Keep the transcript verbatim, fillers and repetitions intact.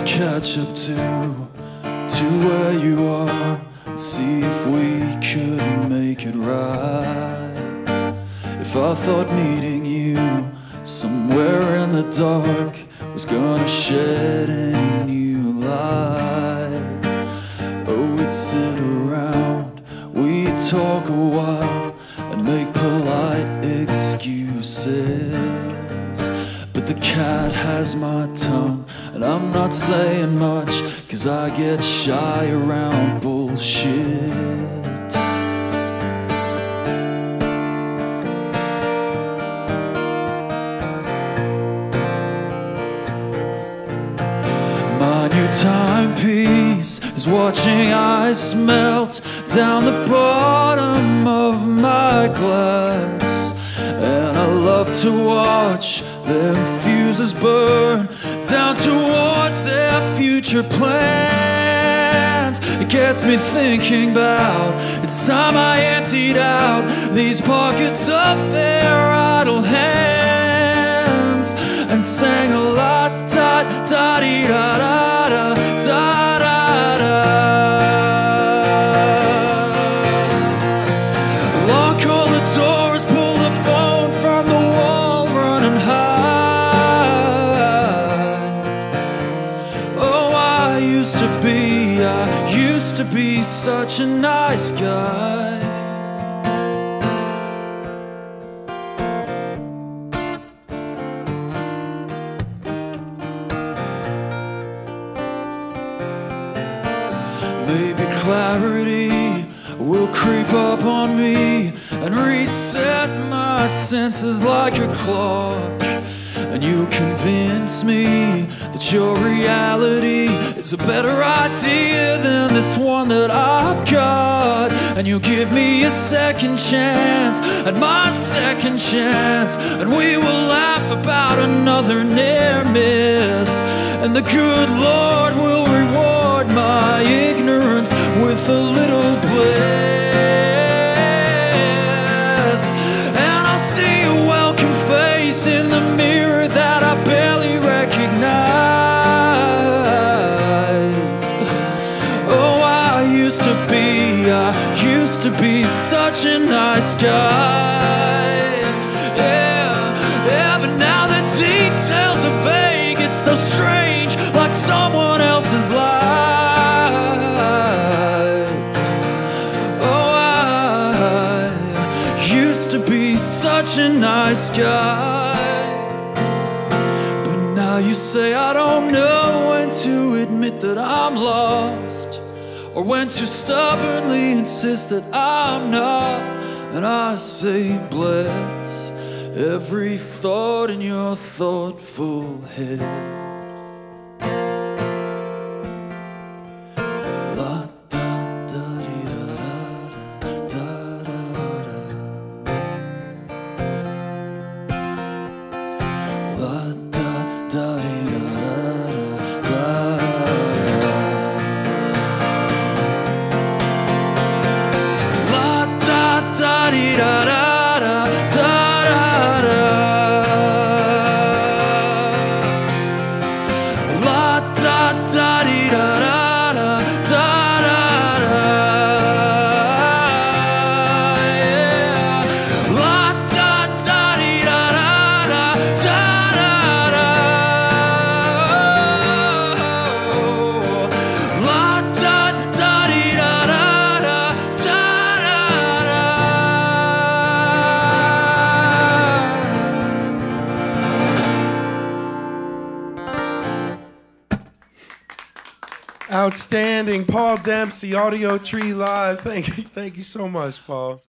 catch up to, to where you are, and see if we could make it right. If I thought meeting you somewhere in the dark was gonna shed any new light, oh, we'd sit around, we'd talk a while and make polite excuses. But the cat has my tongue, and I'm not saying much, 'cause I get shy around bullshit. My new timepiece is watching ice melt down the bottom of my glass, and I love to watch them fuses burn down towards their future plans. It gets me thinking about, it's time I emptied out these pockets of their idle hands and sang a la da da dee da da da da da da. Lock all the doors, pull the phone from the wall, run and hide. Oh, I used to be, I used to be such a nice guy. Maybe clarity will creep up on me and reset my senses like a clock. And you convince me that your reality is a better idea than this one that I've got. And you give me a second chance and my second chance, and we will laugh about another near miss. And the good Lord will reward my ignorance with a little bliss. And I'll see a welcome face in the mirror that I barely recognize. Oh, I used to be, I used to be such a nice guy. Yeah, yeah, but now the details are vague. It's so strange, like someone else's life. Oh, I used to be such a nice guy. But now you say I don't know when to admit that I'm lost, or when to stubbornly insist that I'm not. And I say bless every thought in your thoughtful head. Outstanding. Paul Dempsey, Audiotree Live. Thank you, thank you so much, Paul.